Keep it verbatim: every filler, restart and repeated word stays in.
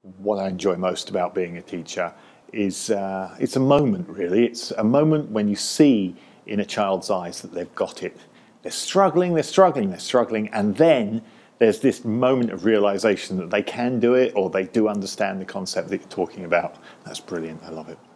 what I enjoy most about being a teacher is uh, it's a moment, really. It's a moment when you see in a child's eyes that they've got it. They're struggling, they're struggling, they're struggling, and then there's this moment of realization that they can do it, or they do understand the concept that you're talking about. That's brilliant. I love it.